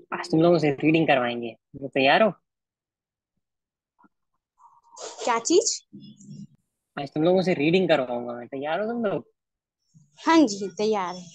आज तुम लोगों से रीडिंग करवाएंगे, तो तैयार हो? क्या चीज? आज तुम लोगों से रीडिंग करवाऊंगा मैं, तैयार हो तुम लोग? हाँ जी, तैयार है।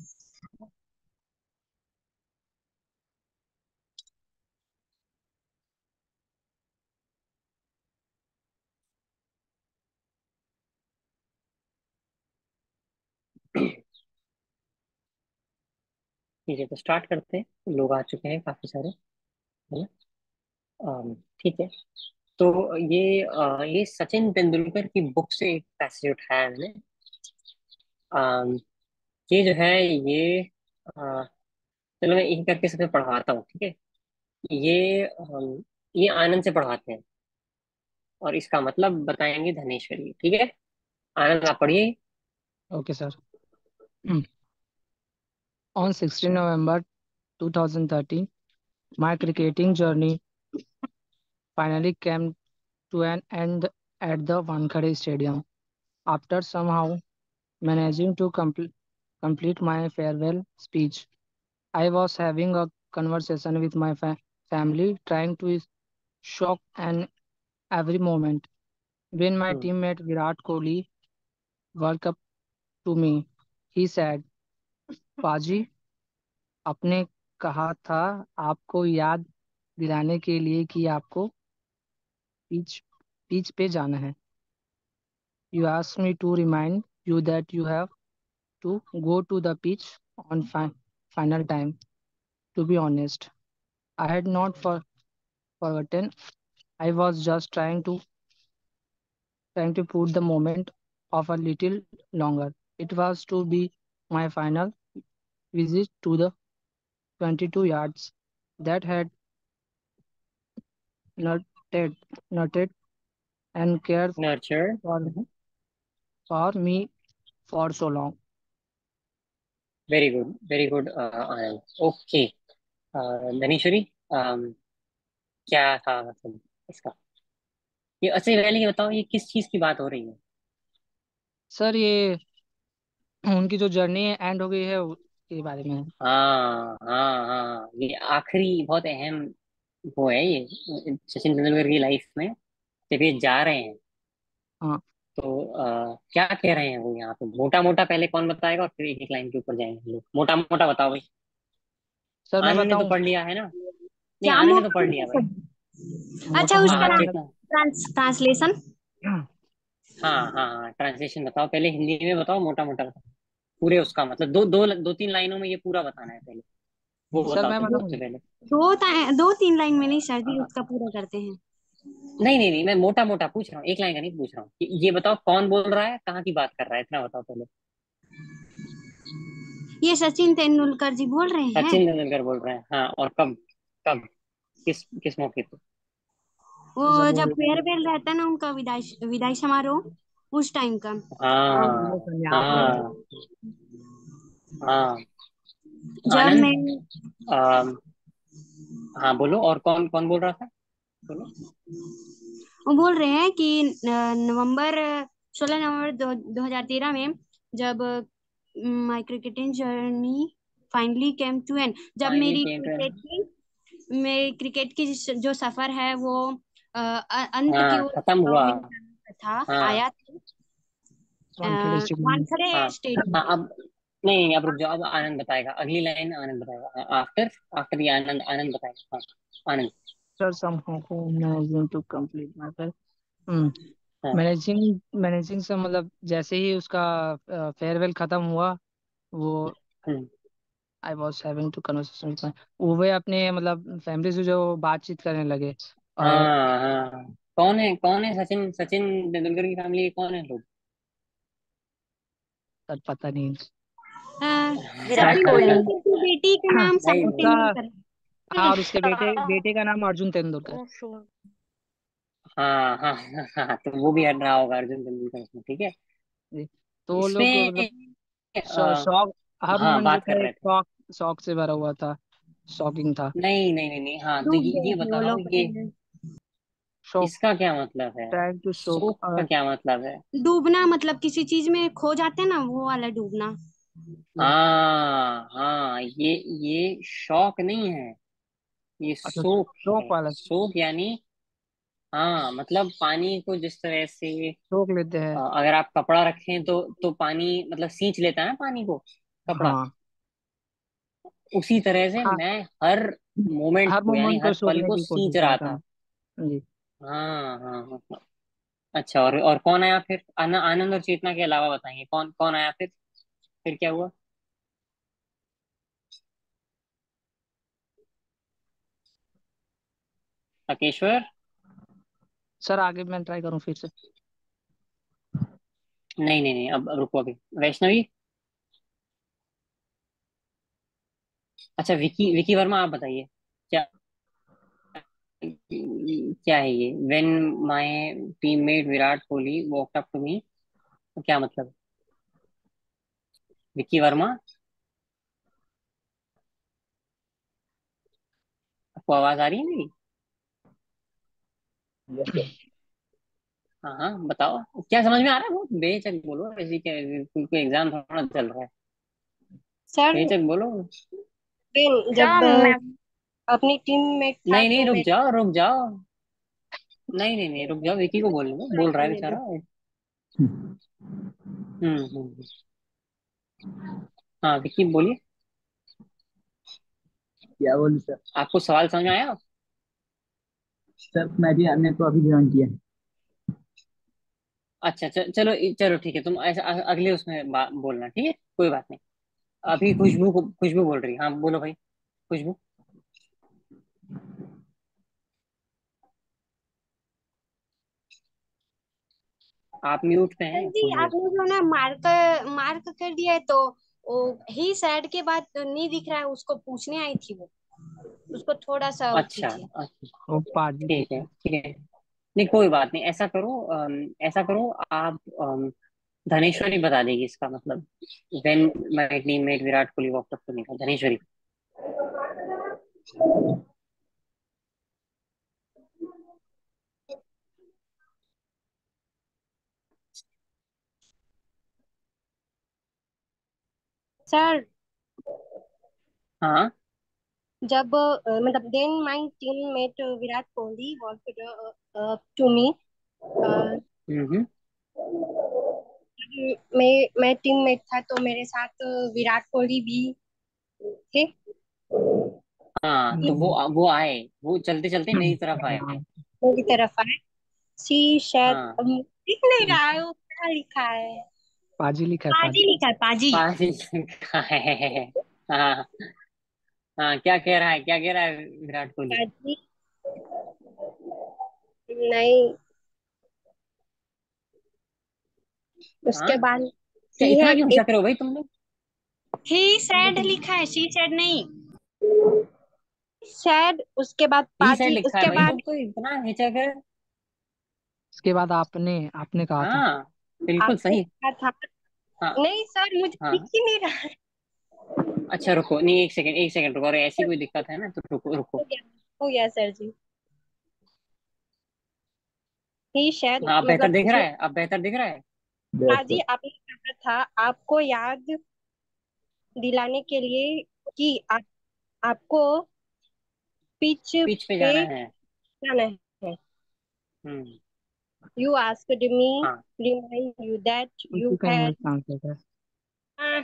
ठीक है, तो स्टार्ट करते हैं। लोग आ चुके हैं काफी सारे, है ना? ठीक है। तो ये सचिन तेंदुलकर की बुक से एक पैसेज उठाया है मैंने। अम, ये जो है, ये चलो मैं एक करके सबसे पढ़वाता हूँ, ठीक है? ये आनंद से पढ़वाते हैं, और इसका मतलब बताएंगे धनेश्वरी, ठीक है? आनंद आप पढ़िए। Okay, sir. On 16 November 2013, my cricketing journey finally came to an end at the Wankhede Stadium. After somehow managing to complete my farewell speech, I was having a conversation with my family, trying to shock and every moment. When my hmm. teammate Virat Kohli walked up to me, he said, "Paji, आपने कहा था आपको याद दिलाने के लिए कि आपको पिच पिच पे जाना है. You asked me to remind you that you have to go to the pitch on final time. To be honest, I had not forgotten. I was just trying to put the moment of a little longer. It was to be my final visit to the 22 yards that had nurtured, nurtured and cared nurture. for, for me for so long. Very good, very good Anand. Okay. Dhaneshwari, क्या था मतलब इसका? ये अच्छा, पहले ये बताओ, ये किस चीज की बात हो रही है? सर, ये उनकी जो जर्नी है एंड हो गई है उसके बारे में है। हाँ हाँ हाँ, ये आखिरी बहुत अहम वो है ये सचिन तेंदुलकर की लाइफ में, जब ये जा रहे हैं। हाँ तो क्या कह रहे हैं वो यहाँ पे? मोटा मोटा पहले कौन बताएगा, और फिर एक एक लाइन के ऊपर जाएंगे हम लोग। मोटा मोटा बताओ भाई। सर, मैं आनंद ने तो बताऊं? पढ़ लिया है ना? नहीं, क्या आनंद ने तो मोटा पढ़ लिया मोटा भाई। सब? अच्छा, मोटा हाँ उसका मोटा हाँ, मैंने चेतना। ट्रांसलेशन। हाँ हाँ हाँ, ट्रांसलेशन बताओ पहले, हिंदी में बताओ, मोटा मोटा बताओ। पूरे उसका मतलब दो दो दो तीन लाइनों में ये पूरा बताना है पहले। वो सर, बताओ मैं तुम बताऊं? सबसे पहले। दो तीन लाइन में नहीं, सर्दी हाँ, उसका पूरा करते हैं। नहीं नहीं नहीं, मैं मोटा मोटा पूछ रहा हूँ, एक लाइन का नहीं पूछ रहा हूँ। ये बताओ कौन बोल रहा है, कहाँ की बात कर रहा है, इतना बताओ पहले। ये सचिन तेंदुलकर जी बोल रहे हैं। सचिन तेंदुलकर बोल रहे हैं, हाँ। और कब? कब? किस किस मौके पे? वो जब जब वो फेयरवेल रहता है ना, उनका विदाई विदाई समारोह, उस टाइम का। वो हाँ संन्यास ले रहे थे। हाँ हाँ। जब आनंद, मैं हाँ बोलो, और कौन कौन बोल रहा था? बोलो। वो बोल रहे हैं कि नवंबर 16 नवंबर 2013 में, जब my cricketing journey finally came to end, जब फाइनली मेरी केम टू एन। क्रिकेट की जो सफर है वो अंत की हाँ, ओर खत्म हुआ। मेरे था हाँ आया था। वानखेड़े स्टेडियम में। वानखड़े हाँ स्टेडियम। हाँ। अब नहीं नहीं, अब रुक जाओ, अब आनंद बताएगा अगली लाइन, आनंद बताएगा आफ्टर। आफ्टर ये आनंद, आनंद बताएगा, हाँ। Anand. Sir, somehow managing to complete my हाँ। मैनेजिंग से मतलब जैसे ही उसका फेयरवेल खत्म हुआ, वो हम्म। I was having to conversation with वो वे अपने मतलब फैमिली से जो बातचीत करने लगे। और हाँ हाँ, कौन है सचिन सचिन तेंदुलकर की फैमिली के कौन है लोग? सर, पता नहीं। अ, विराट सचिन कोहली। तेंदुलकर की बेटी का नाम नहीं सनी नहीं। उसका तेंदुलकर हाँ, है। और उसके बेटे का नाम अर्जुन तेंदुलकर। हाँ हाँ हाँ हाँ, तो वो भी हट रहा होगा अर्जुन तेंदुलकर उसमें, ठीक है। जी। तो वो लोग इसमें मतलब शौक, हर हाँ, मोमेंट जो बात कर था रहे एक थे। शौक शौक से भरा हुआ था। शॉकिंग था। नहीं नहीं नहीं नहीं, हाँ, तो डूब ये गए थे वो बताओ, लोग। ये शौक, इसका क्या मतलब है? ट्राइंग टू शोक। शोक का क्या मतलब है? डूबना मतलब किसी चीज में खो जाते हैं ना, वो वाला डूबना। हाँ हाँ, ये शौक नहीं है। ये अच्छा, सोक सोख है। वाला। सोक यानी, हाँ मतलब पानी को जिस तरह से सोख लेते हैं। अगर आप कपड़ा रखें तो पानी मतलब सींच लेता है ना पानी को, कपड़ा। हाँ। उसी तरह से हाँ, मैं हर मोमेंट हर को यानी मोमेंट को हर पल सोखने को की कोशिश सींच रहा करता था। हूँ। जी। हाँ हाँ हाँ हाँ। अच्छा, और कौन आया फिर? आनंद और चेतना के अलावा बताएंगे कौन कौन आया फिर क्या हुआ? तकेश्वर। सर आगे मैं ट्राई करूँ फिर से। नहीं नहीं नहीं, अब रुको अभी। वैष्णवी। अच्छा, विकी विकी वर्मा, आप बताइए। क्या क्या है ये? When my teammate Virat Kohli walked up to me, तो क्या मतलब? विकी वर्मा, आपको आवाज आ रही है मेरी? हाँ हाँ बताओ, क्या समझ में आ रहा है? वो बेचक बोलो, ऐसी क्या, कोई एग्जाम थोड़ा चल रहा है। सर बेचक बोलो। जब अपनी टीम में था नहीं नहीं, तो रुक मेरे जाओ रुक जाओ। नहीं नहीं नहीं, रुक जाओ, विकी को बोलने दो, बोल रहा है करने दो। बेचारा। हम्म। हाँ विकी बोलिए। क्या बोलूं सर। आपको सवाल समझ में आया? सर मैं भी हमने तो अभी ज्वाइन किया है। अच्छा चलो चलो ठीक है, तुम ऐसा अगले उसमें बोलना, ठीक है, कोई बात नहीं। अभी खुशबू बोल रही है, हाँ बोलो भाई। खुशबू। आप म्यूट पे सर हैं जी, खुशबू। आपने जो ना मार्क मार्क कर दिया है, तो वो ही सैड के बाद नहीं दिख रहा है, उसको पूछने आई थी वो। उसको थोड़ा सा वो अच्छा कीजिए। अच्छा। वो पाजी ठीक लिखा है है। ठीक है। नहीं कोई बात नहीं, ऐसा करो आप, धनेश्वरी बता देगी इसका मतलब। When my teammate Virat Kohli walked up to me, Dhaneshwari. Sir, हाँ। जब मतलब then my teammate Virat Kohli walked to me, हम्म। मैं टीममेट था तो मेरे साथ विराट कोहली भी थे। हाँ तो नहीं, वो आए, वो चलते चलते मेरी तरफ आए। हाँ, मेरी तरफ आए। सी शायद हाँ। अब लिख नहीं रहा है, वो क्या लिखा है? पाजी लिखा है, पाजी पाजी। लिखा है, पाजी। पास ही लिखा है। हाँ हाँ, क्या कह रहा है, क्या कह रहा है विराट कोहली? पाजी। नहीं, उसके हाँ, बाद क्या सी है इतना क्यों एक। शक रहे हो भाई तुम लोग? ही सैड लिखा है, शी सैड नहीं। सैड, उसके बाद ही साइड पाजी, लिखा है उसके भाई, बाद तुमको इतना हिचक है? इसके बाद आपने आपने कहा था। हाँ बिल्कुल आपने सही। कहा था। हाँ नहीं सर, मुझे दिख हाँ। ही नहीं रहा है। अच्छा रुको, नहीं एक सेकंड रुको, अरे ऐसी कोई दिक्कत है ना तो रुको रुको। हो गया, हो गया सर जी। ही शायद हाँ अब बेहतर मतलब दिख रहा जो है, अब बेहतर दिख रहा है। पाजी आपने कहा था, आपको याद दिलाने के लिए कि आपको पिच पिच पे पे जाना है। जाना है। हम्म। You asked me, हाँ remind you that उसी you का had इंग्लिश ट्रांसलेट है। uh,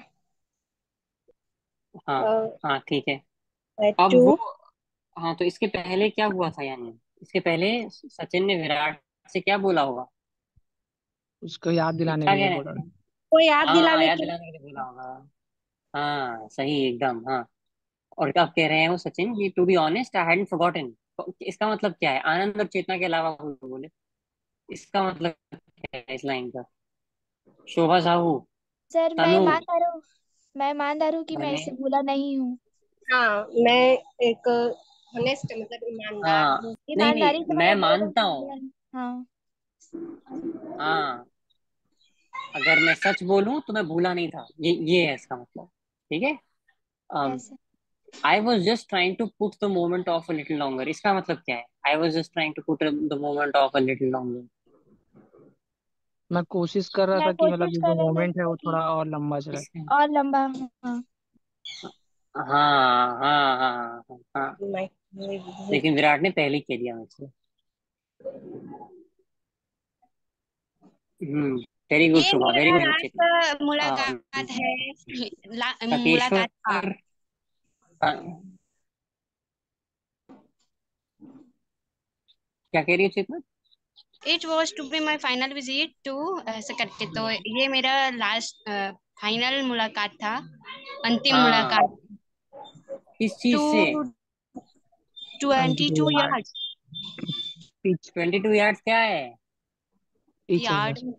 हाँ हाँ ठीक है। अब वो, to हाँ तो इसके पहले क्या हुआ था यानी? इसके पहले सचिन ने विराट से क्या बोला होगा? उसको याद दिलाने क्या के लिए कह रहे बोला। हैं? को याद हाँ दिलाने याद के लिए। दिलाने के लिए बोला होगा। हाँ सही एकदम, हाँ। और अब कह रहे हैं वो सचिन कि to be honest I hadn't forgotten. इसका मतलब क्या है? आनंद और चेतना के अलावा कोई बोले, इसका मतलब क्या है इस लाइन का? शोभा साहू, सर तनु, मैं ईमानदार हूँ कि मैं धने। इसे भूला नहीं हूँ। हाँ, मैं एक होनेस्ट मतलब ईमानदार हाँ हूँ। नहीं ईमानदारी से नहीं, मैंने मैं बोला मानता कि हूँ। हाँ। हाँ, अगर मैं सच बोलूं तो मैं भूला नहीं था, ये है इसका मतलब। ठीक है। ऐसे। I was just trying to put the moment of a little longer, इसका मतलब क्या है? I was just trying to put the moment of a little longer. मैं कोशिश कर रहा मैं था कि मतलब कोशिश ये जो कर रहा था मोमेंट है वो कि थोड़ा और लंबा चले। इसका, और लंबा। हाँ। हाँ हाँ हाँ हाँ हाँ। मैं लेकिन विराट ने पहले खेल दिया मुझसे। हम्म। वेरी गुड ये शुभा, वेरी मेरा गुड चेतना। लास्ट अम, मुलाकात है। मुलाकात था। तकेश्वर। अ, क्या कह रही है Chetna? It was to be my final visit to, ऐसे करके, तो ये मेरा लास्ट फाइनल मुलाकात था, अंतिम हाँ। मुलाकात। किस चीज टू से? 22 22 यार्ड। यार्ड। पिच 22 यार्ड्स क्या है? पिच है यार्ड। बस।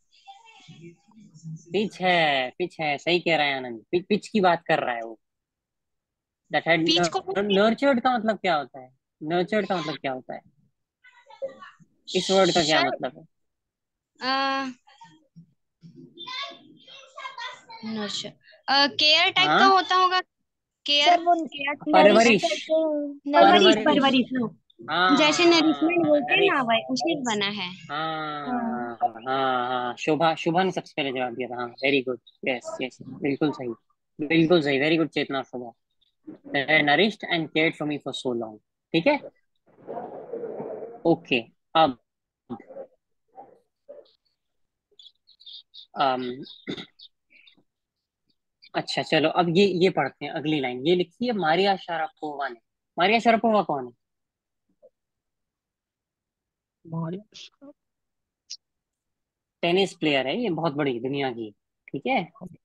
पिच है। पिच है, सही कह रहा है आनंद, पिच की बात कर रहा है वो। दैट हैड बीच को नर्चर्ड का मतलब क्या होता है? नर्चर्ड का मतलब क्या होता है? इस वर्ड का क्या सर, मतलब है? नर्चर, केयर टाइप का हाँ। होता होगा। केयर सर वो केयरफुल नरिश टाइप। परवरिश। करते हैं, नरिश परवरिश करते परवरिश। परवरिश, हाँ। जैसे नरिशमेंट हाँ, बोलते हैं ना, नरिश। भाई उसे बना है। हैं। हाँ हाँ हाँ, शोभा, शुभा ने सबसे पहले जवाब दिया था। हाँ, वेरी गुड। यस यस, बिल्कुल सही। बिल्कुल सही, very good Chetna Shubha. Nourished and cared for me for so long. ठीक है। ओके। अब अम, अच्छा चलो, अब ये पढ़ते हैं अगली लाइन। ये लिखी है मारिया शारापोवा ने। मारिया शारापोवा कौन है? मारिया। टेनिस प्लेयर है ये, बहुत बड़ी दुनिया की। ठीक है।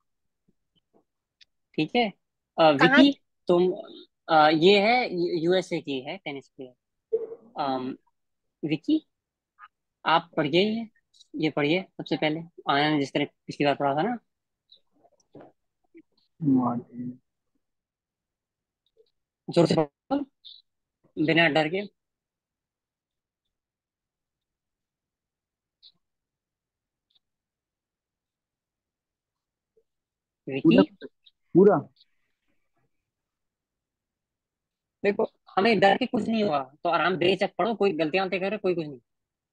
ठीक है। कहाँ? विकी, तुम ये है, यूएसए की है टेनिस प्लेयर। विकी, आप पढ़िए ये पढ़िए सबसे पहले। आनंद ने जिस तरह पिछली बार पढ़ा था ना। मार्टिन। जोर से पढ़ो, बिना डर के। विकी। पूरा पूरा। देखो, हमें डर के कुछ नहीं हुआ, तो आराम बेझक पढ़ो, कोई गलतियां वलतियां करे, कोई कुछ नहीं।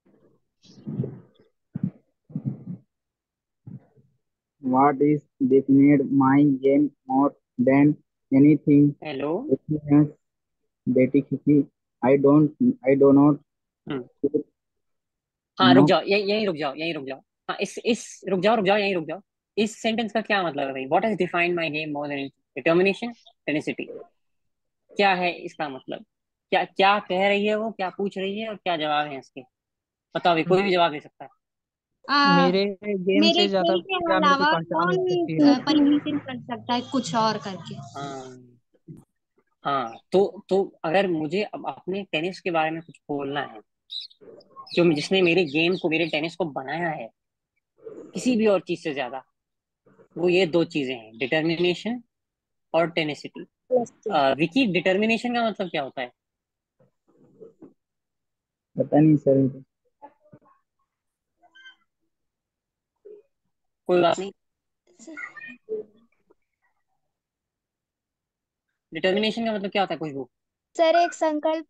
What is defined my game more than anything hello. else that I do not हम्म। हाँ, रुक know. जाओ, यहीं रुक जाओ, यहीं रुक जाओ। हाँ, इस रुक जाओ, रुक जाओ, यहीं रुक जाओ। इस सेंटेंस का क्या मतलब है भाई? What has defined my game more than determination, tenacity? क्या है इसका मतलब? क्या क्या कह रही है वो, क्या पूछ रही है, और क्या जवाब है इसके? बताओ भाई, कोई भी जवाब दे सकता है। आ, मेरे गेम मेरे से ज्यादा खेल के क्या मेरे को अलावा पहचान कौन सकती है? परिवर्तन कर सकता है कुछ और करके। हाँ। हाँ, तो अगर मुझे अब अपने टेनिस के बारे में कुछ बोलना है, जो जिसने मेरे गेम को, मेरे टेनिस को बनाया है किसी भी और चीज से ज्यादा, वो ये दो चीजें हैं, डिटर्मिनेशन और टेनिसिटी। विकी, डिटर्मिनेशन का मतलब क्या होता है? पता नहीं सर। कोई बात नहीं। डिटर्मिनेशन का मतलब क्या होता है खुशबू? सर एक संकल्प,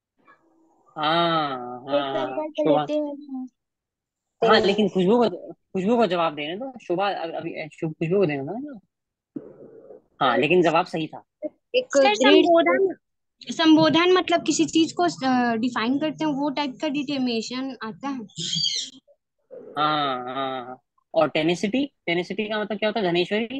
हाँ एक हाँ हाँ, संकल्प शोभा। लेते हैं। हाँ, लेकिन खुशबू को जवाब देने दो। शोभा अभी खुशबू को देना था ना। हाँ, लेकिन जवाब सही था। एक सर संबोधन, संबोधन मतलब किसी चीज को डिफाइन करते हैं, वो टाइप का डिटर्मिनेशन आता है। हाँ हाँ हाँ। और टेनिसिटी, टेनिसिटी का मतलब क्या होता है? धनेश्वरी,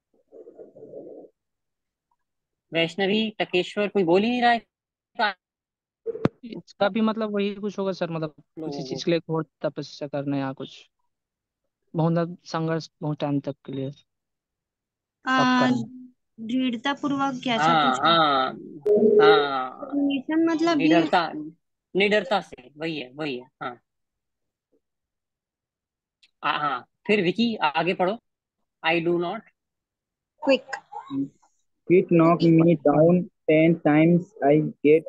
वैष्णवी, टकेश्वर, कोई बोल ही नहीं रहा है इसका भी मतलब वही कुछ होगा सर, मतलब किसी लोगों को। चीज के लिए घोर तपस्या करना या कुछ बहुत संघर्ष बहुत टाइम तक के लिए तप आ, करना। दृढ़ता पूर्वक कैसा हाँ कुछ। हाँ हाँ। डिटर्मिनेशन मतलब भी निडरता, निडरता से, वही है, वही है। हाँ। हाँ, फिर विकी आगे पढ़ो। I do not. Quick. It knocked me down 10 times. I get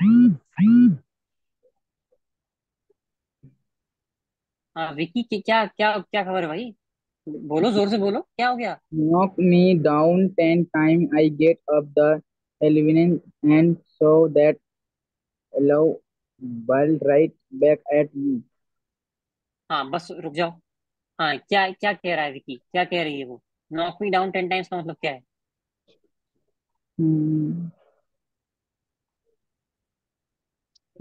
हाँ विकी, क्या क्या क्या खबर है भाई? बोलो, जोर से बोलो, क्या हो गया? knocked me down 10 times. I get up the 11th and so that allow ball right back at you. हाँ, बस रुक जाओ। हाँ, क्या क्या कह रहा है विकी, क्या कह रही है वो? नॉक मी डाउन 10 टाइम्स का मतलब क्या है? Hmm.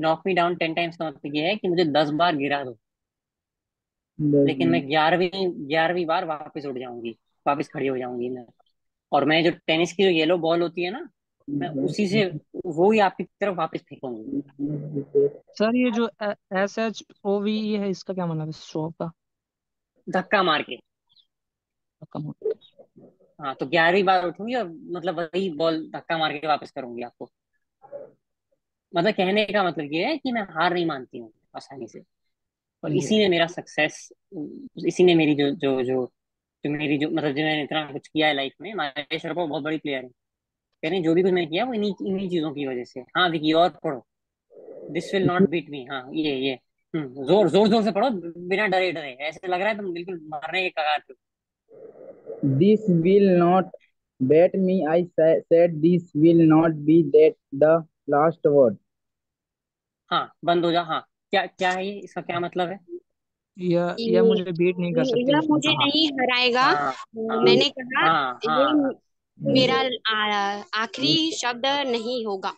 Knock me down 10 times का मतलब ये है कि मुझे 10 बार गिरा दो, लेकिन मैं दस 11वीं बार वापस उठ जाऊंगी, वापस खड़ी हो जाऊंगी मैं। और मैं जो टेनिस की जो येलो बॉल होती है ना, मैं उसी से वो ही आपकी तरफ वापस फेंकूंगी। सर ये जो SHOVE है, इसका क्या मतलब है? शो का धक्का मार के। कम। हाँ, तो 11वीं बार उठूंगी और मतलब वही बॉल धक्का मार के वापस करूंगी आपको। मतलब कहने का मतलब ये है कि मैं हार नहीं मानती हूँ आसानी से। और जी। इसी ने मेरा सक्सेस, इसी ने मेरी जो जो जो जो मेरी जो मतलब जो मैंने इतना कुछ किया है लाइफ में। महेश शर्मा बहुत बड़ी प्लेयर है, कह रहे हैं जो भी कुछ मैंने किया वो इन्हीं इन्हीं चीजों की वजह से। हाँ विकी, और पढ़ो। This will not beat me. हाँ ये जोर जोर जोर से पढ़ो, बिना डरे डरे। ऐसे लग रहा है तुम बिल्कुल मरने के कगार पे हो। This will not bet me. I said this will not be that the last word. हाँ बंद हो जा। हाँ, क्या क्या है ये, इसका क्या मतलब है? यह मुझे बीट नहीं कर सकती, यह उसने मुझे कहा। नहीं हराएगा। हाँ हाँ मैंने कहा हाँ ये हाँ मेरा आखिरी शब्द नहीं होगा।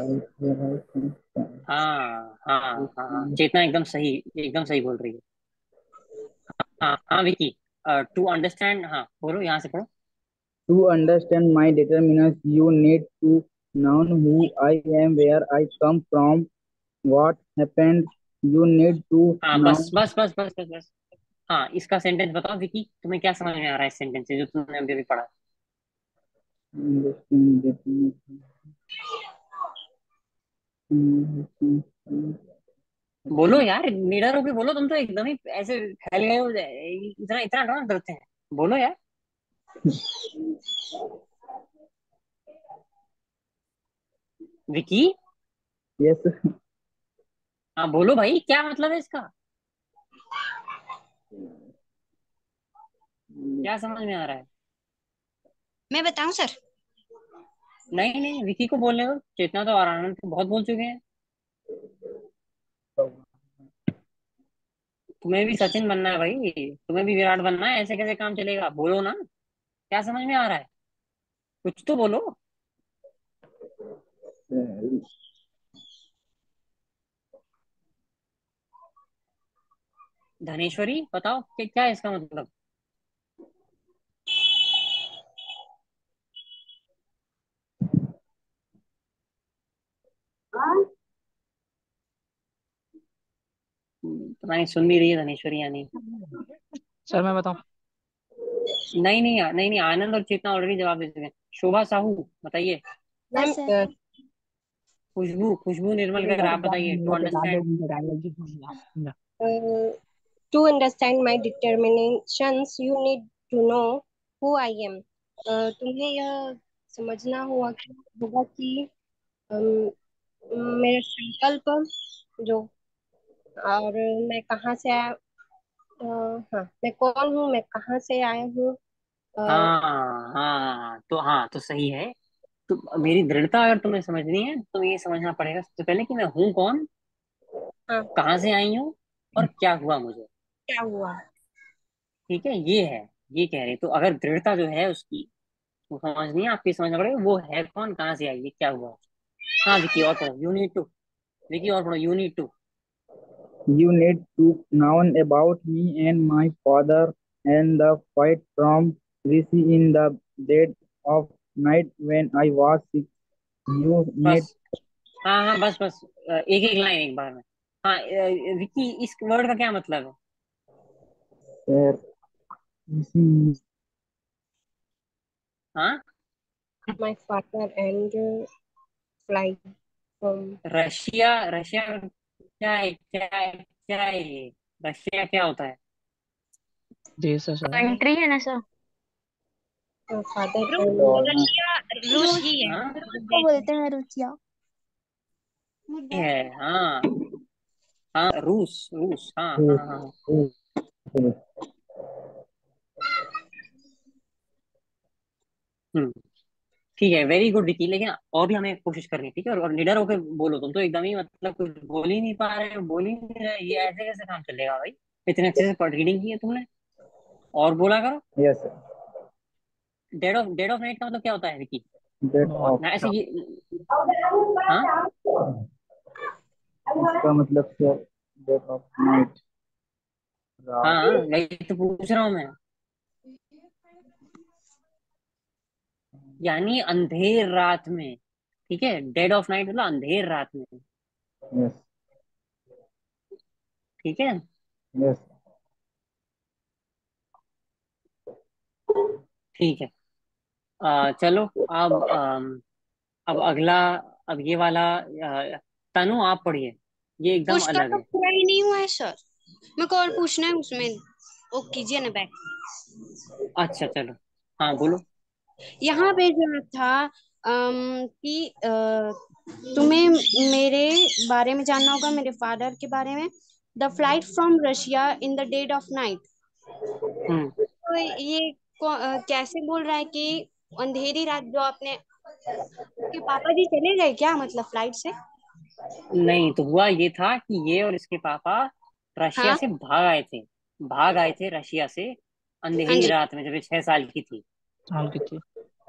हाँ हाँ हाँ हाँ, चेतना एकदम सही बोल रही है। हाँ हाँ विकी, टू अंडरस्टैंड। हाँ बोलो, यहाँ से पढ़ो। To understand my determinants, you need to know who I am, where I come from, what happened. You need to हाँ know. बस। हाँ, इसका सेंटेंस बताओ विकी, तुम्हें क्या समझ में आ रहा है इस सेंटेंस से जो तुमने अभी अभी पढ़ा? Understand that. बोलो यार, निडर होके बोलो। तुम तो एकदम ही ऐसे फैल गए हो, इतना इतना कहाँ डरते हैं। बोलो यार। विकी, Yes. हाँ बोलो भाई, क्या मतलब है इसका? क्या समझ में आ रहा है? मैं बताऊं सर? नहीं नहीं, विकी को बोलने दो। चेतना तो और आनंद तो बहुत बोल चुके हैं। तुम्हें भी सचिन बनना है भाई, तुम्हें भी विराट बनना है। ऐसे कैसे काम चलेगा? बोलो ना, क्या समझ में आ रहा है? कुछ तो बोलो। धनेश्वरी बताओ कि क्या है इसका मतलब? पता नहीं सुन भी रही है धनेश्वरी या नहीं। सर मैं बताऊं? नहीं, आनंद और चेतना ऑलरेडी जवाब दे चुके हैं। शोभा साहू बताइए। Yes ma'am sir. Khushbu Khushbu Nirmalkar आप बताइए, to understand. To understand my determinations, you need to know who I am. तुम्हें यह समझना होगा कि अम, मेरा संकल्प जो, और मैं कहाँ से आया, हाँ मैं कौन हूँ, मैं कहाँ से आया हूँ। अ, हाँ तो सही है। तो मेरी दृढ़ता अगर तुम्हें समझनी है तो ये समझना पड़ेगा सबसे पहले कि मैं हूँ कौन, हाँ, कहाँ से आई हूँ, और क्या हुआ मुझे। क्या हुआ। ठीक है, ये है। ये कह रहे तो अगर दृढ़ता जो है उसकी, वो समझनी है आपकी, समझना पड़ेगा वो है कौन, कहाँ से आई है, क्या हुआ। हाँ विकी, और पढ़ो। You need to. विकी और पढ़ो, you need to. You need to know about me and my father and the fight from Rishi in the dead of night when I was sick. You need बस। हाँ बस, एक एक line एक बार में। हाँ विकी, इस वर्ड का क्या मतलब है? uh, Rishi. हाँ, My father and fly from, Russia. Russia क्या है, क्या है ये? रशिया क्या होता है? देश है सर। कंट्री है ना सर? father रूस। and रशिया रूस रूस। ही है। हाँ रूस को देश है। बोलते हैं रूसिया। ये है। हाँ हाँ, रूस रूस, हाँ। हम्म, ठीक है, वेरी गुड विकी। लेकिन और भी हमें कोशिश करनी है, ठीक है। और निडर होकर बोलो। तुम तो एकदम ही मतलब कुछ बोल ही नहीं पा रहे हो, बोल ही नहीं रहे। ये ऐसे कैसे काम चलेगा भाई? इतने अच्छे से पढ़ रीडिंग की है तुमने, और बोला करो। Yes, डेड ऑफ नाइट का मतलब क्या होता है विकी? that मौत of ना ऐसे का। ये। हाँ इसका मतलब सर डेट ऑफ नाइट, रात। हाँ वही तो पूछ रहा हूँ मैं। यानी अंधेर रात में। ठीक है, डेड ऑफ नाइट मतलब अंधेर रात में। यस। ठीक है। यस। ठीक है। चलो। अब अब अगला। अब ये वाला तनु आप पढ़िए। ये एकदम उसका अलग तो है। पूरा ही नहीं हुआ है सर। मेरे को और पूछना है उसमें। ओ कीजिए ना बैक। अच्छा चलो। हाँ बोलो। यहाँ पे जो था कि तुम्हें मेरे बारे में जानना होगा, मेरे फादर के बारे में। The flight from Russia in the dead of night. Hmm. तो ये कैसे बोल रहा है कि अंधेरी रात जो आपने, कि पापा जी चले गए क्या मतलब फ्लाइट से? नहीं तो हुआ ये था कि ये और इसके पापा रशिया हाँ। से भाग आए थे। भाग आए थे रशिया से हाँ अंधेरी जी। रात में, जब ये 6 साल की थी। साल की थी।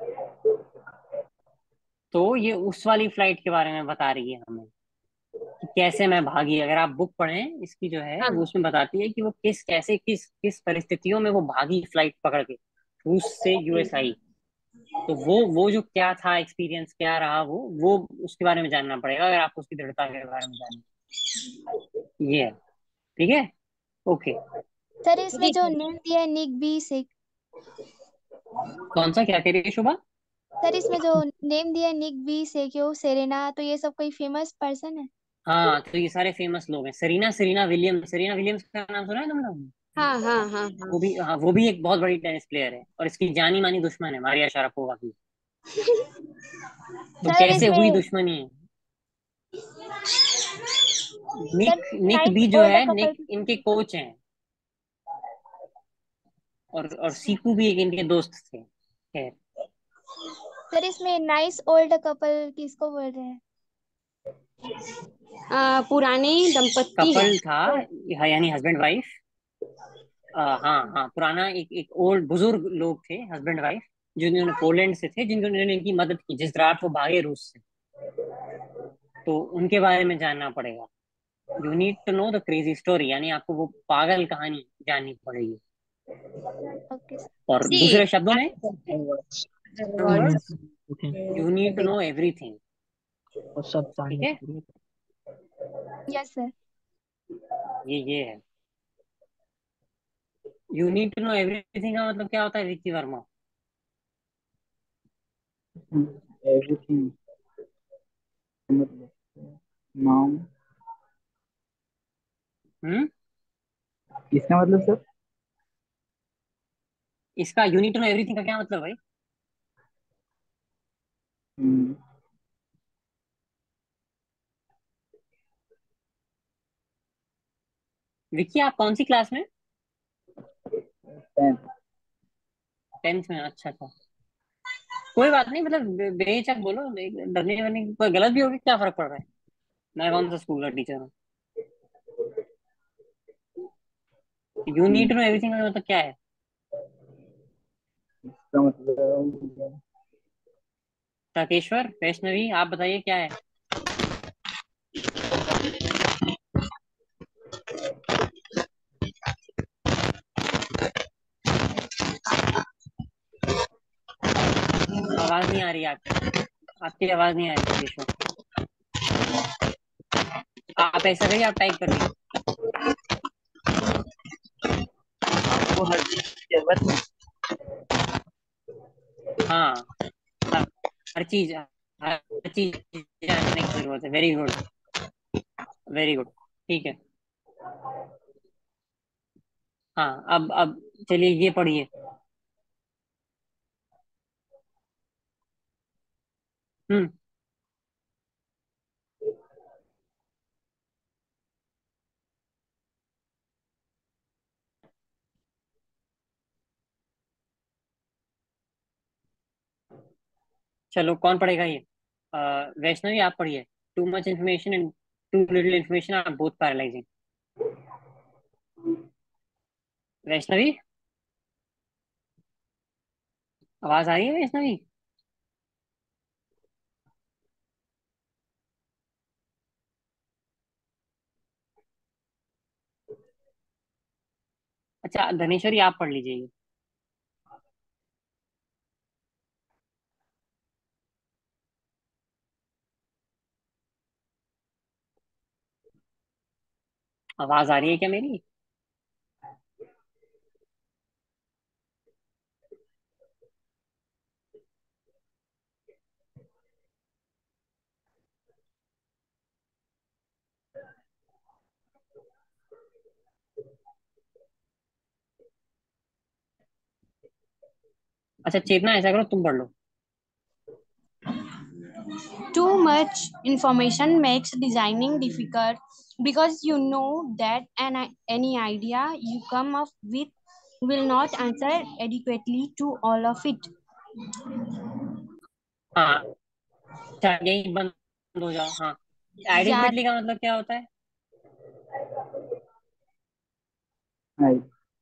तो ये उस वाली फ्लाइट के बारे में बता रही है हमें कि कैसे मैं भागी। अगर आप बुक पढ़ें इसकी जो है, वो हाँ। उसमें बताती है कि वो किस कैसे किस किस परिस्थितियों में वो भागी फ्लाइट पकड़ के रूस से ओके। US I. तो वो जो क्या था, एक्सपीरियंस क्या रहा, वो उसके बारे में जानना पड़ेगा अगर आपको उसकी दृढ़ता के बारे में जानना है। ये है। ठीक है। ओके। सर इसमें ठीक जो है। नेम दिया है निक बी से, कौन सा, क्या कह रही है शुभा? सर इसमें जो नेम दिया है निक बी से क्यों सेरेना, तो ये सब कोई फेमस पर्सन है? हाँ तो ये सारे फेमस लोग हैं। Serena Serena Williams, Serena Williams का नाम सुना है तुमने? हाँ हाँ हाँ हाँ। वो भी, हाँ वो भी एक बहुत बड़ी टेनिस प्लेयर है और इसकी जानी मानी दुश्मन है मारिया शारापोवा की। तो सर कैसे हुई इसमें, दुश्मनी? सर निक निक नाइस भी जो ओल्ड है, कपल, निक इनके कोच हैं। और सीकू भी एक इनके दोस्त थे। खैर। सर इसमें नाइस ओल्ड कपल किसको बोल रहे हैं? पुराने दंपत्ति है। कपल था, यानी हस्बैंड वाइफ। हाँ हाँ, पुराना एक एक ओल्ड बुजुर्ग लोग थे, हस्बैंड वाइफ, जिन्होंने पोलैंड से थे, जिन्होंने इनकी मदद की जिस रात वो भागे रूस से। तो उनके बारे में जानना पड़ेगा। You need to know the crazy story, यानी आपको वो पागल कहानी जाननी पड़ेगी। Okay sir. और सी। दूसरे शब्दों में, words. Words. Okay. You need to know everything. और सब ठीक जानने है। के लिए। Yes sir. ये है। You need to know everything का मतलब क्या होता है विक्की वर्मा? एवरीथिंग मतलब नाउन। हम्म। इसका मतलब सर? इसका you need to know everything का क्या मतलब भाई? हम्म, विक्की आप कौन सी क्लास में? टेंथ। 10th में? अच्छा अच्छा। कोई बात नहीं, मतलब बेहिचक बोलो, डरने वरने की कोई गलत भी होगी, क्या फर्क पड़ रहा है? मैं कौन सा स्कूल का टीचर हूँ? You need to know everything का मतलब क्या है? इसका मतलब टकेश्वर, वैष्णवी, आप बताइए क्या है? आवाज नहीं आ रही आपकी। आपकी आवाज नहीं आ रही टकेश्वर। आप ऐसा करिए, आप टाइप करिए। आपको हर चीज की जरूरत है। हाँ। हर हर चीज, हर चीज जानने की जरूरत है। Very good. Very good. ठीक है। हाँ अब चलिए ये पढ़िए। हम्म। चलो कौन पढ़ेगा ये? वैष्णवी आप पढ़िए। Too much information and too little information are both paralysing. Vaishnavi, आवाज आ रही है वैष्णवी? अच्छा धनेश्वरी, आप पढ़ लीजिए ये। आवाज आ रही है क्या मेरी? अच्छा चेतना, ऐसा करो तुम पढ़ लो। Too much information makes designing difficult because you know that any idea you come up with will not answer adequately to all of it. हाँ, अच्छा यही बंद हो जाओ। हाँ, यार एडिक्वेटली का मतलब क्या होता है? I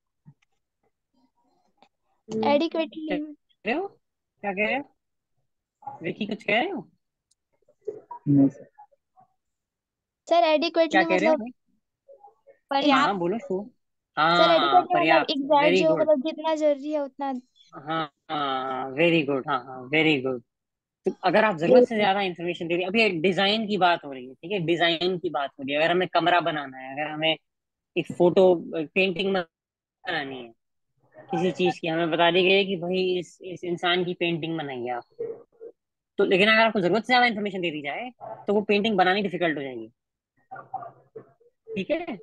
एडिक्वेटली क्या कह रहे हो? क्या कह रहे हो? विकी कुछ कह रहे हो? नहीं sir. सर क्या एडिक्वेटली कह रहे हो मतलब भाई? एक हाँ पर्याप्त। बोलो शो। सर हाँ एडिक्वेटली मतलब पर्याप्त, एग्जैक्ट वेरी जो गुड। मतलब जितना जरूरी है उतना। हाँ हाँ वेरी गुड, हाँ हाँ वेरी गुड। तो अगर आप जरूरत से ज्यादा इंफॉर्मेशन दे रही है, अभी डिजाइन की बात हो रही है, ठीक है, डिजाइन की बात हो रही है, अगर हमें कमरा बनाना है, अगर हमें एक फोटो पेंटिंग बनानी है किसी चीज की, हमें बता दी गई है कि भाई इस इंसान की पेंटिंग बनाइए आप। तो लेकिन अगर आपको जरूरत से ज्यादा इन्फॉर्मेशन दे दी जाए तो वो पेंटिंग बनानी डिफिकल्ट हो जाएगी। ठीक है।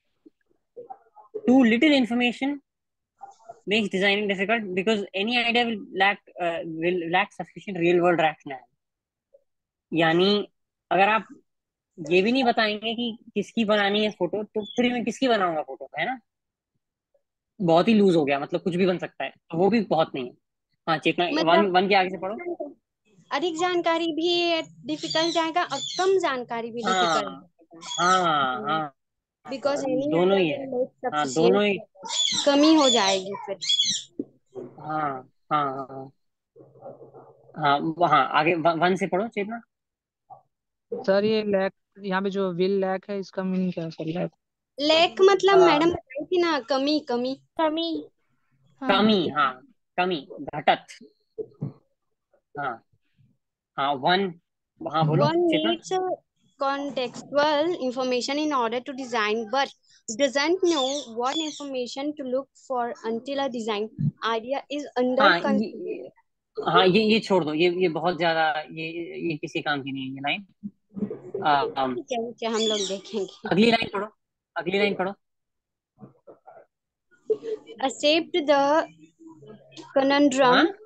Too little information makes designing difficult because any idea will lack sufficient real world rationale। यानी अगर आप ये भी नहीं बताएंगे कि किसकी बनानी है फोटो, तो फिर मैं किसकी बनाऊंगा फोटो, है ना? बहुत ही लूज हो गया, मतलब कुछ भी बन सकता है, तो वो भी बहुत नहीं है। हाँ चेतना, वन मतलब वन के आगे से पढ़ो। अधिक जानकारी भी डिफिकल्ट जाएगा और कम जानकारी भी डिफिकल्ट हाँ हाँ हाँ, बिकॉज एनी दोनों आइडिया ही है। विल मेक हाँ दोनों ही। सफिशिएंट कमी हो जाएगी फिर। हाँ हाँ हाँ हाँ हाँ, आगे वन से पढ़ो चेतना। सर ये लैक, यहाँ पे जो विल लैक है इसका मीनिंग क्या है सर? लैक लैक मतलब मैडम बताई थी ना, कमी कमी। कमी। हाँ। कमी, हाँ कमी, घटत। हाँ हाँ वन, हाँ बोलो One Chetna. needs contextual information in order to design, but doesn't know what information to look for until a design idea is under हाँ consideration. हाँ ये छोड़ दो, ये बहुत ज्यादा, ये किसी काम की नहीं है ये लाइन। ठीक है हम लोग देखेंगे। अगली लाइन पढ़ो, अगली लाइन पढ़ो। Accept the conundrum, हाँ,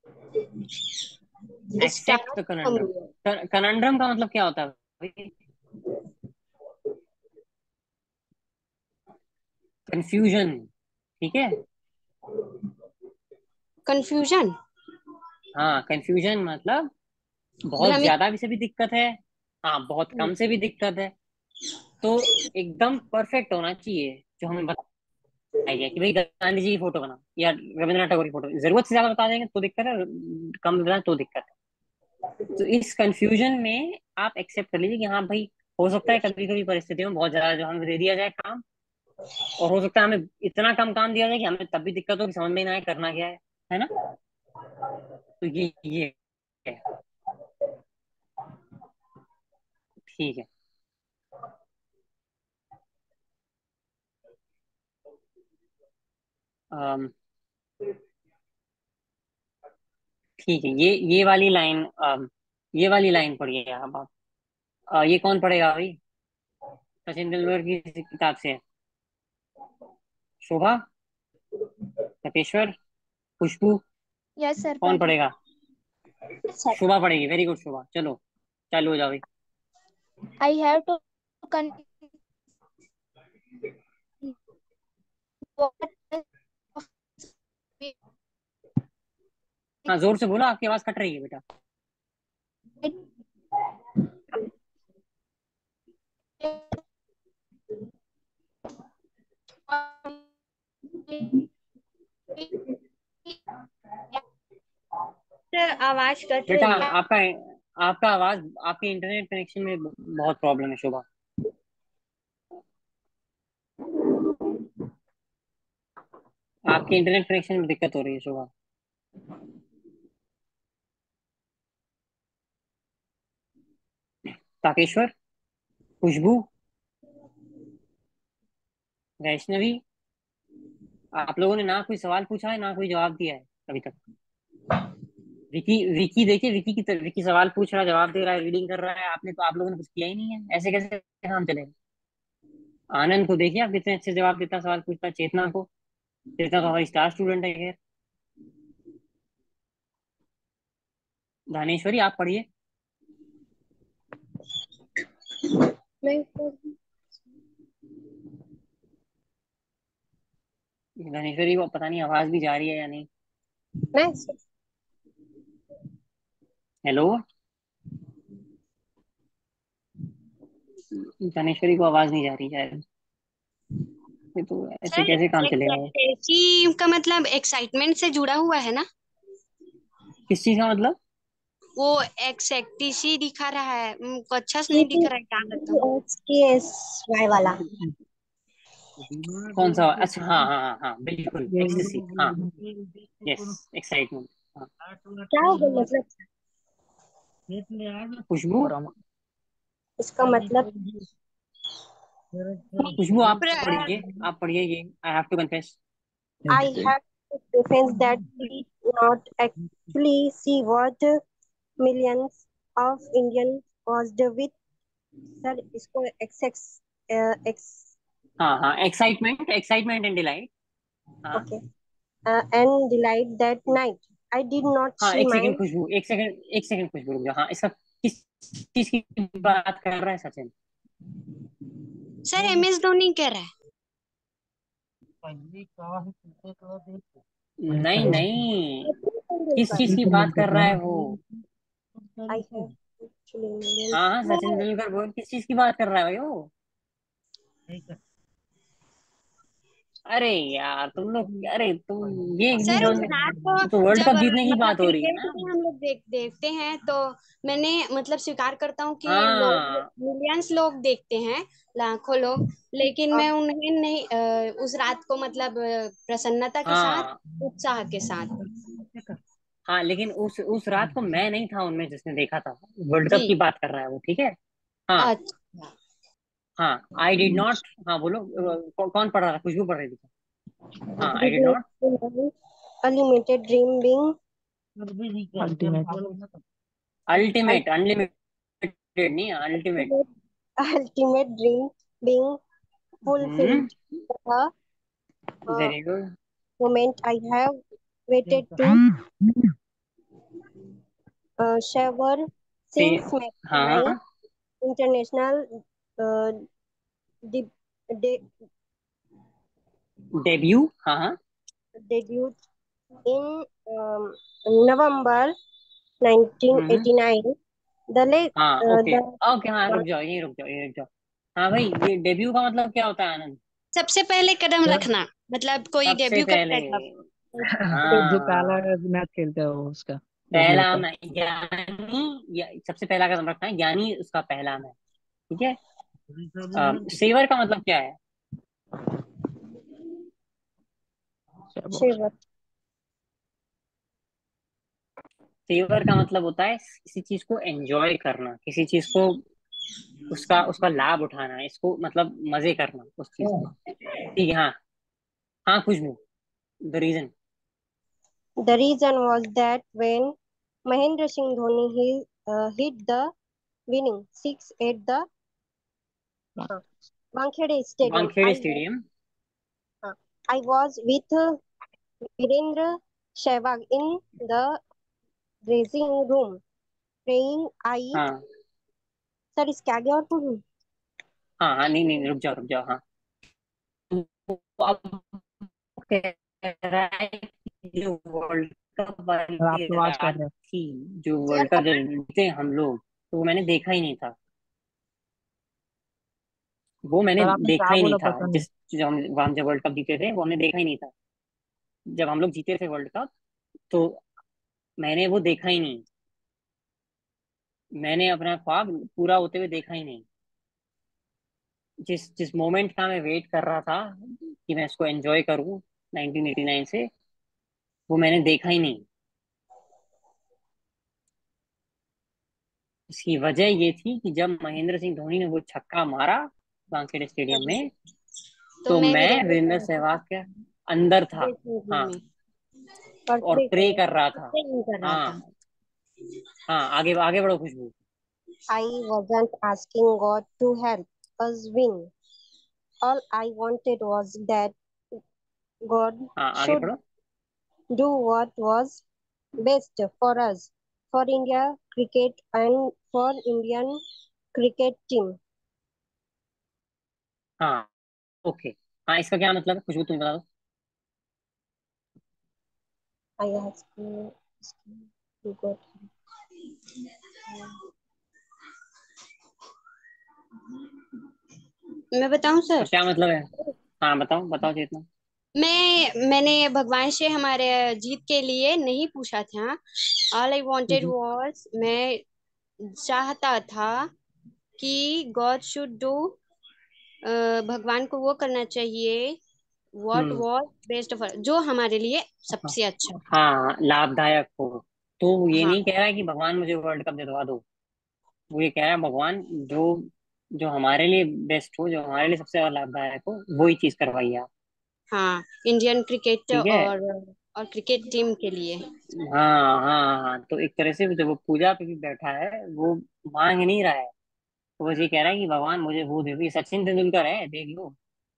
start accept the conundrum. somewhere. Conundrum का मतलब क्या होता है भाई? कंफ्यूजन, ठीक है। Confusion, हाँ कंफ्यूजन मतलब बहुत भ्रमित। ज्यादा भी से भी दिक्कत है, हाँ बहुत कम से भी दिक्कत है। तो एकदम परफेक्ट होना चाहिए जो हमें बताया गया कि भाई गांधी जी की फोटो बना या रविंद्रनाथ टैगोर की फोटो, जरूरत से ज्यादा बता देंगे तो दिक्कत है, कम बता तो दिक्कत है। तो इस कंफ्यूजन में आप एक्सेप्ट कर लीजिए कि हाँ भाई, हो सकता है कभी कभी परिस्थितियों में बहुत ज्यादा जो हमें दे दिया जाए काम, और हो सकता है हमें इतना कम काम दिया जाए कि हमें तब भी दिक्कत हो कि समझ में ही ना आए करना क्या है ना? तो ये है। ठीक है। अम, ठीक है, ये वाली लाइन, ये वाली लाइन पढ़िए अब आप। ये कौन पढ़ेगा भाई? सचिन तेंदुलकर की किताब से है। शोभा, तपेश्वर, खुशबू, यस सर कौन पढ़ रही पढ़ेगा? शोभा पढ़ेगी, वेरी गुड शोभा, चलो चालू हो जाओ भाई। आई हैव टू हाँ जोर से बोलो, आपकी आवाज कट रही है बेटा। आवाज कट बेटा रही है। आपका आपका आवाज, आपके इंटरनेट कनेक्शन में बहुत प्रॉब्लम है शोभा। आपके इंटरनेट कनेक्शन में दिक्कत हो रही है शोभा। ताकेश्वर, खुशबू, वैष्णवी, आप लोगों ने ना कोई सवाल पूछा है ना कोई जवाब दिया है अभी तक। विकी, विकी देखिए, विकी सवाल पूछ रहा है, जवाब दे रहा है, रीडिंग कर रहा है। आपने तो, आप लोगों ने कुछ किया ही नहीं है। ऐसे कैसे काम चलेगा? आनंद को देखिए, आप कितने अच्छे जवाब देता, सवाल पूछता है। चेतना को, चेतना तो हमारी स्टार स्टूडेंट है। खैर, धानेश्वरी आप पढ़िए। मैं धानेश्वरी को पता नहीं आवाज भी जा रही है या नहीं। मैं हेलो, धानेश्वरी को आवाज नहीं जा रही शायद। ये तो ऐसे सर कैसे काम चलेगा ये? एक्साइटेसी का मतलब एक्साइटमेंट से जुड़ा हुआ है ना? किस चीज का मतलब? वो एक्साइटेसी दिखा रहा है, अच्छा से नहीं दिख रहा है, क्या बताऊँ। STSY वाला। कौन सा? अच्छा, हाँ हाँ हाँ हाँ, बिल्कुल एक्सेसिव, हाँ। Yes, excitement. हाँ। क्या होगा मतलब? खुशबू, इसका मतलब खुशबू आप प्र- पढ़िए, आप पढ़िए ये। I have to confess. I have to defense that we not actually see what millions of Indians caused with sir इसको एक्स एक्स हाँ हाँ, एक्साइटमेंट, एक्साइटमेंट एंड डिलाइट। हाँ okay and delight that night I did not हाँ, सी एक second mind. खुशबू, एक सेकंड, एक सेकंड खुशबू, रुक जाओ। हाँ, इसका किस चीज की बात कर रहा है सचिन? सर MS धोनी कह रहा है। नहीं नहीं, किस चीज की बात कर रहा है वो? आई हैव एक्चुअली हाँ हाँ, सचिन मिलियंस। तेंदुलकर बोल, किस चीज की बात कर रहा है भाई वो? अरे यार तुम लोग, अरे तुम ये नहीं सर उस जानते। रात को तो वर्ल्ड जब कप जीतने की मतलब बात हो रही है क्रिकेट ना। में हम लोग देखते हैं, तो मैंने मतलब स्वीकार करता हूँ कि लोग हाँ मिलियंस लोग देखते हैं, लाखों लोग, लेकिन मैं अब उन्हें नहीं उस रात को मतलब प्रसन्नता के साथ, हाँ उत्साह के साथ। हाँ, लेकिन उस रात को मैं नहीं था उनमें जिसने देखा था। वर्ल्ड कप जी। की बात कर रहा है वो, ठीक है। हाँ अच्छा। हाँ, आई डिड नॉट। हाँ बोलो, कौन पढ़ रहा था? खुशबू पढ़ रही थी। हाँ, I did did not not. See mind unlimited dream being ultimate. Ultimate, unlimited नहीं, ultimate. Ultimate dream being hmm, fulfilled the very good. moment I have waited to shower see, since my हाँ, international uh, de- de- debut, हाँ हाँ। debut in November hmm, 1989. The late हाँ okay. the okay, हाँ रुक जाओ, यही रुक जाओ, यही रुक जाओ। हाँ भाई, ये डेब्यू का मतलब क्या होता है आनंद? सबसे पहले कदम रखना, मतलब कोई सबसे डेब्यू करता पहले, है तब। जो पहला हाँ, मैच खेलते हैं वो उसका डेब्यू पहला होता है। मैच यानी, सबसे पहला कदम रखना है यानी उसका पहला मैच, ठीक है। सेवर का मतलब क्या है? शाबाश। Shiva. सेवर का मतलब होता है किसी चीज को एंजॉय करना, किसी चीज को, उसका उसका लाभ उठाना, इसको मतलब मजे करना उस चीज में, ठीक है। हाँ हाँ, खुशबू, the reason. The reason was that when Mahendra Singh Dhoni hit the winning six at the Wankhede Stadium, Wankhede stadium. uh, I was with Virendra Sehwag in the dressing room praying. I हाँ sir इसके आगे और पढ़ूं? हाँ हाँ, नहीं नहीं, रुक जाओ रुक जाओ, हाँ। तो अब कह रहा है कि जो वर्ल्ड कप और आप वाली तो आज कर रात रहे हैं। थी, जो सर वर्ल्ड कप जब जीते हम लोग, तो वो मैंने देखा ही नहीं था। वो मैंने सर आपने देखा क्या ही नहीं बोला था, पता नहीं। जिस हम जब वर्ल्ड कप जीते थे वो हमने देखा ही नहीं था। जब हम लोग जीते थे वर्ल्ड कप, तो मैंने वो देखा ही नहीं। मैंने अपना ख्वाब पूरा होते हुए देखा ही नहीं। जिस जिस मोमेंट का मैं वेट कर रहा था कि मैं इसको एंजॉय करूं, 1989 से वो मैंने देखा ही नहीं। इसकी वजह ये थी कि जब महेंद्र सिंह धोनी ने वो छक्का मारा वानखेड़े स्टेडियम तभी में, तो तो मैं भी मैं रहती वीरेंद्र सहवाग के अंदर था। ड्रेसिंग रूम हाँ, में और और प्रे कर प्रे रहा कर था, रहा था। प्रेइंग कर रहा था। हाँ हाँ, आगे आगे बढ़ो खुशबू। I wasn't asking God to help us win. All I wanted was that God हाँ, आगे should पढ़ो। do what was best for us, for India cricket and for Indian cricket team. हाँ, ओके। हाँ, इसका क्या मतलब है खुशबू, तुम बता दो। I ask to God. मैं बताऊं इसका सर? क्या मतलब है? हाँ, बताओ बताओ चेतना। मैंने भगवान से हमारे जीत के लिए नहीं पूछा था। All I wanted hmm was, मैं चाहता था कि गॉड शुड डू, भगवान को वो करना चाहिए what hmm, was best for, जो हमारे लिए हाँ सबसे अच्छा। हाँ, लाभदायक हो। तो वो ये हाँ नहीं कह रहा है कि भगवान मुझे वर्ल्ड कप दिलवा दो। वो ये कह रहा है भगवान जो जो हमारे लिए बेस्ट हो, जो हमारे लिए सबसे ज्यादा लाभदायक हो, वही चीज करवाइए आप। हाँ, इंडियन क्रिकेट ठीक है। और क्रिकेट टीम के लिए। हाँ हाँ हाँ, तो एक तरह से जब वो पूजा पे भी बैठा है, वो मांग नहीं रहा है। तो बस ये कह रहा है कि भगवान मुझे वो दे दो। ये सचिन तेंदुलकर है, देख लो,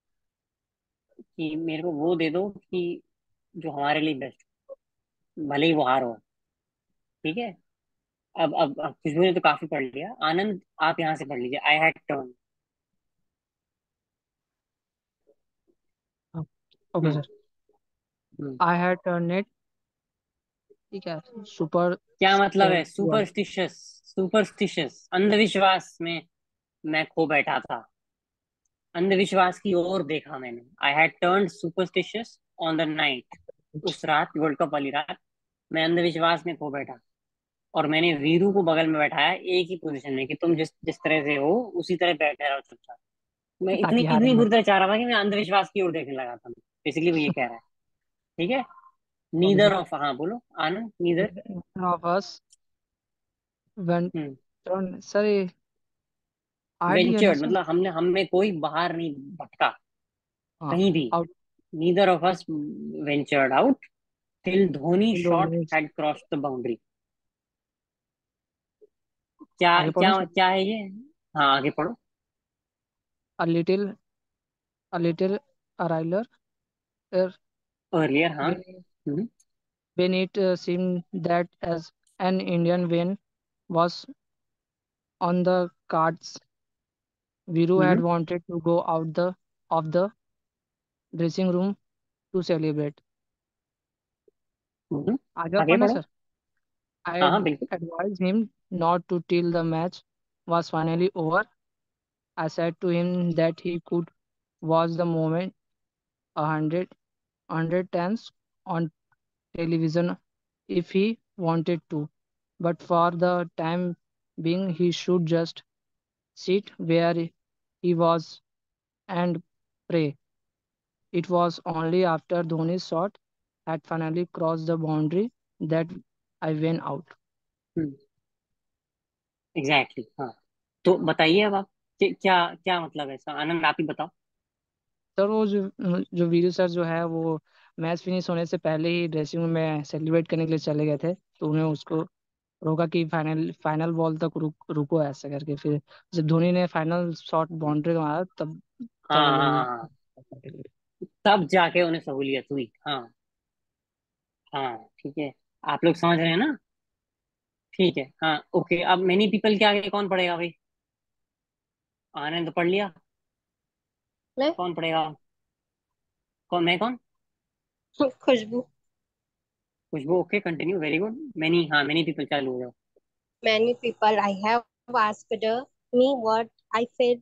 कि मेरे को वो दे दो कि जो हमारे लिए बेस्ट, भले ही वो हार हो। ठीक है। अब खुशबू ने तो काफी पढ़ लिया। आनंद, आप यहाँ से पढ़ लीजिए, I had turn. Okay hmm sir. Hmm. I had turn it, ठीक है, सुपर क्या मतलब है स्टिशियस। सुपरस्टिशियस? सुपरस्टिशियस, अंधविश्वास में मैं खो बैठा था। अंधविश्वास की ओर देखा मैंने। I had turn superstitious on the night. उस रात, वर्ल्ड कप वाली रात, मैं अंधविश्वास में खो बैठा। और मैंने वीरू को बगल में बैठाया, एक ही पोजीशन में, कि तुम जिस जिस तरह से हो उसी तरह बैठे रहो चुपचाप। मैं इतनी ताकि हारे इतनी ना। बुरी तरह चाह रहा था कि मैं अंधविश्वास की ओर देखने लगा था। इसलिए वो ये कह रहा है। ठीक है। Okay neither sir. ऑफ, हाँ बोलो Anand, neither. Of us went hmm. Turn, sir ये आइडिया नहीं वेंचर्ड सर। मतलब हमने हम में कोई बाहर नहीं भटका, हाँ, कहीं भी। Out. Neither of us ventured out till Dhoni दो shot minutes had cross the boundary. क्या आगे पढ़ो क्या सर। क्या है ये? हाँ, आगे पढ़ो। A little, a little earlier, earlier, हाँ। when हम्म when it seemed that as an Indian win was on the cards, Viru had हम्म wanted to go out the of the dressing room to celebrate. हम्म, आगे और आगे पढ़ना पढ़ो। Sir. I हाँ हाँ, बिल्कुल। advised him not to till the match was finally over. I said to him that he could watch the moment 100 times on television if he wanted to, but for the time being, he should just sit where he was and pray. It was only after Dhoni's shot had finally crossed the boundary that I went out. हम्म, exactly, हाँ। तो बताइए अब आप, क्या क्या मतलब है इसका? आनंद, आप ही बताओ। सर वो जो जो वीरू सर जो है वो मैच फिनिश होने से पहले ही ड्रेसिंग रूम में सेलिब्रेट करने के लिए चले गए थे, तो उन्हें उसको रोका कि फाइनल फाइनल बॉल तक रुको ऐसा करके। फिर जब धोनी ने फाइनल शॉट बाउंड्री का मारा, तब तब वो हाँ हाँ हाँ लोग हाँ। तब जाके उन्हें सहूलियत हुई। हाँ हाँ, ठीक है। आप लोग समझ रहे हैं ना? ठीक है, हाँ ओके। अब मेनी पीपल के आगे कौन पढ़ेगा भाई? आनंद तो पढ़ लिया। मैं कौन पढ़ेगा? कौन, मैं कौन? Khushbu. Khushbu, okay, continue, very good. Many, हाँ, मेनी पीपल, चालू हो जाओ। Many people I have asked me what I felt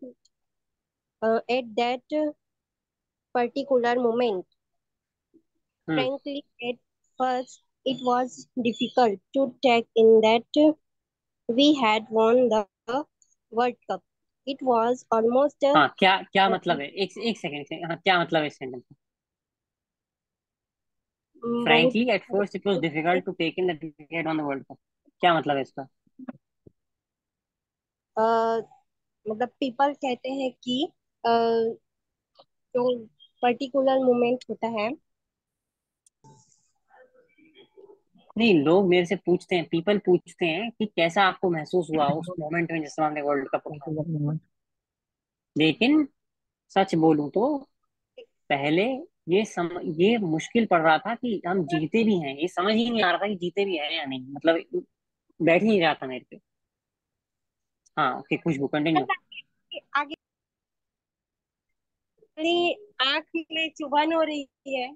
at that particular moment. Hmm Frankly, at first it was difficult to take in that we had won the World Cup. It was almost हाँ, क्या क्या मतलब है? एक एक second से, हाँ, क्या मतलब है इस सेंटेंस का? बहुत frankly at first it was difficult to take in the cricket on the world cup. क्या मतलब है इसका? अ, मतलब पीपल कहते हैं कि जो पर्टिकुलर मोमेंट होता है। नहीं, लोग मेरे से पूछते हैं, पीपल पूछते हैं कि कैसा आपको महसूस हुआ उस मोमेंट में जिस समय हमने वर्ल्ड कप उठाया। लेकिन सच बोलूं तो पहले ये मुश्किल पड़ रहा था कि हम जीते भी हैं, ये समझ ही नहीं आ रहा था कि जीते भी हैं या नहीं, मतलब बैठ ही नहीं रहा था मेरे पे। हाँ ओके, खुशबू कंटिन्यू। आगे वाली आंख में चुभन हो रही है।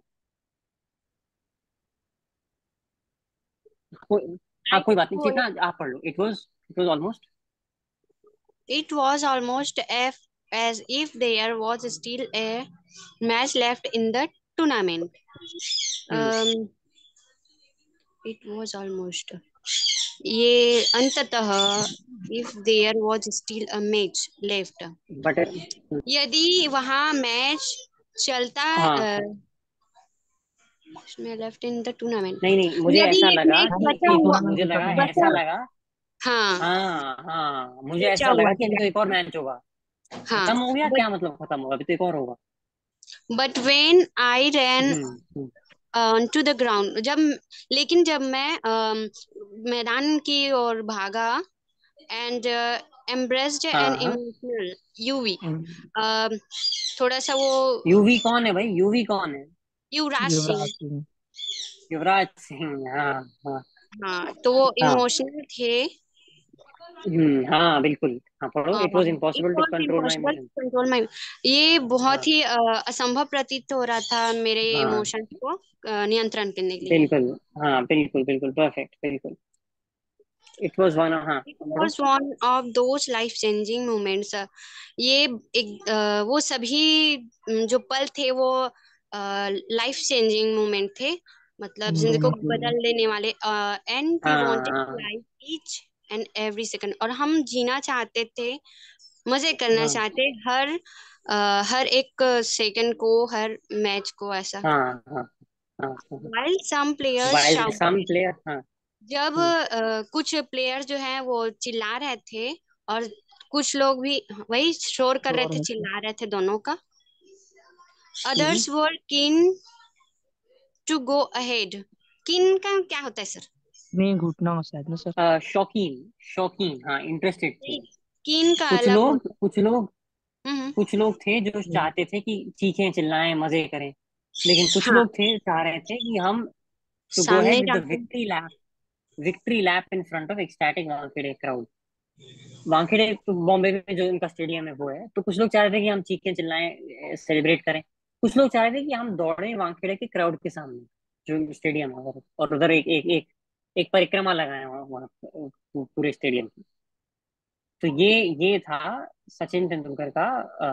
हाँ आई कोई बात नहीं, होने चेतना आप पढ़ लो। It was almost. It was almost as if there was still a match left in the tournament. हम्म। Um, it was almost. ये अंततः if there was still a match left. But यदि वहाँ मैच चलता हाँ, उसमें लेफ्ट इन द टूर्नामेंट, नहीं नहीं, मुझे यदि ऐसा एक लगा मैच कि बचा एक हुआ मुझे लगा ऐसा बचा लगा। हाँ हाँ हाँ, मुझे बचा ऐसा हुआ लगा कि अभी था तो एक और मैच होगा। हाँ खत्म हो गया, बट क्या मतलब खत्म होगा? अभी तो एक और होगा। But when I ran hmm. To the ground, लेकिन जब मैं मैदान की ओर भागा एंड एम्ब्रेस्ड एन हाँ हाँ। इमोशनल यूवी, थोड़ा सा वो यूवी कौन है भाई? यूवी कौन है? युवराज सिंह, युवराज सिंह। युवराज सिंह, हाँ हाँ। हाँ तो वो हाँ इमोशनल थे। हाँ बिल्कुल। हाँ पढ़ो। It was it impossible to was control my impossible emotion. To control my, ये बहुत हाँ ही असंभव प्रतीत हो रहा था मेरे हाँ इमोशंस को नियंत्रण करने के लिए। बिल्कुल। हाँ बिल्कुल बिल्कुल परफेक्ट, बिल्कुल। इट वॉज वन, हाँ इट पढ़ो। Was one of those life changing moments, ये एक वो सभी जो पल थे वो लाइफ चेंजिंग मोमेंट थे, मतलब जिंदगी को दोनों के लिए। बदल देने वाले। एंड वी हाँ वांटेड टू हाँ live each and every second, और हम जीना चाहते थे, मजे करना हाँ चाहते हर एक सेकंड को, हर मैच को ऐसा। हाँ हाँ हाँ हाँ। while some players wild shouted, some player, हाँ। जब कुछ प्लेयर जो हैं वो चिल्ला रहे थे, और कुछ लोग भी वही शोर कर रहे और थे, चिल्ला रहे थे दोनों का। हम्म। others were keen to go ahead, keen का क्या होता है सर? नहीं, घुटना शायद ना सर। शौकीन, शौकीन, हाँ इंटरेस्टेड थे। keen का कुछ अलग लोग होता कुछ लोग है। कुछ लोग थे जो हम्म। चाहते थे कि चीखें चिल्लाएं मजे करें। लेकिन कुछ हाँ लोग थे चाह रहे थे कि हम टू गो सामने अहेड विद द जाके victory lap in front of ecstatic Wankhede crowd. Wankhede तो बॉम्बे में जो उनका स्टेडियम है वो है, तो कुछ लोग चाह रहे थे कि हम चीखें चिल्लाएं, सेलिब्रेट करें। कुछ लोग चाह रहे थे कि हम दौड़ें वानखेड़े के क्राउड के सामने जो स्टेडियम है उधर, और उधर एक एक एक एक परिक्रमा लगाए वहाँ पूरे स्टेडियम की। तो ये था सचिन तेंदुलकर का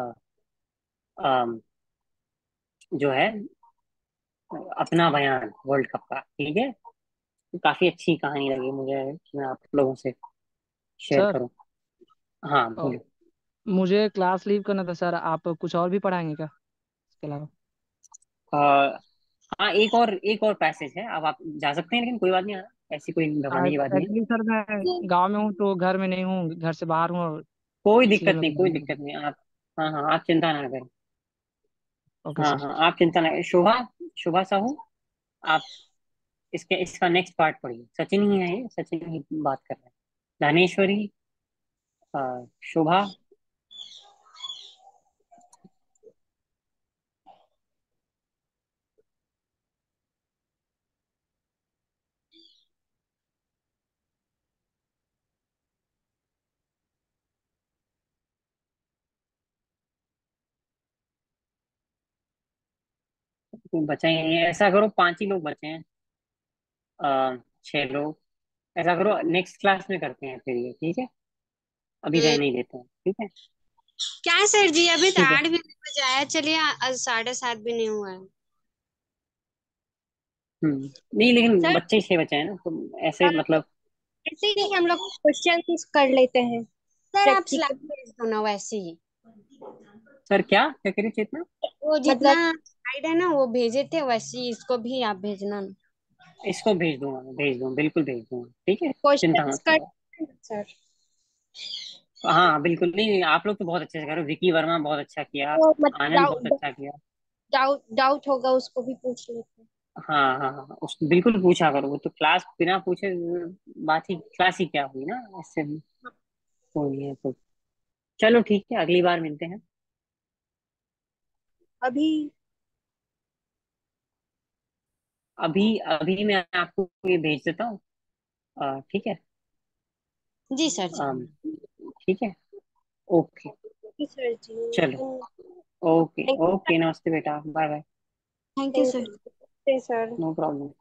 अ, जो है अपना बयान वर्ल्ड कप का। ठीक है, तो काफी अच्छी कहानी लगी मुझे कि मैं आप लोगों से शेयर सर, करूं। हाँ अ, बोलो। मुझे क्लास लीव करना था सर, आप कुछ और भी पढ़ाएंगे क्या इसके अलावा? हाँ एक और पैसेज है, अब आप जा सकते हैं, लेकिन कोई बात नहीं, ऐसी कोई घबराने की बात नहीं है। एक्चुअली सर मैं गांव में हूँ, तो घर में नहीं हूँ, घर से बाहर हूँ, और कोई इसलिए दिक्कत मैं नहीं, कोई पढ़ाने लगा। दिक्कत नहीं आप। हाँ हाँ, आप चिंता ना करें। ओके हाँ सर। हाँ, आप चिंता ना करें। शोभा, शोभा साहू, आप इसका नेक्स्ट पार्ट पढ़िए। सचिन ही है ये, सचिन ही बात कर रहे हैं। धनेश्वरी, शोभा। कोई बचा ही नहीं है, ऐसा करो 5 ही लोग बचे हैं। 6 लोग। ऐसा करो नेक्स्ट क्लास में करते हैं फिर ये, ठीक है? अभी हम्म, रहने ही देते हैं, ठीक है? क्या सर जी, अभी तो ठीक है। 8 भी नहीं बजा है, चलिए आज 7:30 भी नहीं हुआ है। नहीं लेकिन सर बच्चे 6 बचे हैं ना, तो ऐसे मतलब। ऐसे ही हम लोग क्वेश्चन कर लेते हैं। सर आप प्रैक्टिकल स्लाइड भेज दो ना वैसे ही, सर क्या क्या कह रही चेतना? वो जितना मतलब गाइड है ना, वो भेजे थे, वैसे ही इसको भी आप भेजना ना। इसको भेज दूंगा, मैं भेज दूंगा, बिल्कुल भेज दूंगा, ठीक है। चिंता क्वेश्चंस मत कर करो। सर। हाँ बिल्कुल, नहीं आप लोग तो बहुत अच्छे से करो, विकी वर्मा बहुत अच्छा किया, तो मतलब आनंद बहुत अच्छा किया। डाउट डाउट होगा उसको भी पूछ लेते हैं। हाँ हाँ हाँ, उस बिल्कुल पूछा करो, वो तो क्लास बिना पूछे बात ही, क्लास ही क्या हुई ना, इससे कोई नहीं है तो। चलो ठीक है, अगली बार मिलते हैं। अभी अभी अभी मैं आपको ये भेज देता हूँ, ठीक है। जी सर जी। ठीक है, ओके। सर जी, चलो, ओके थैंक ओके, नमस्ते बेटा, bye bye. Thank you sir. You sir. No problem.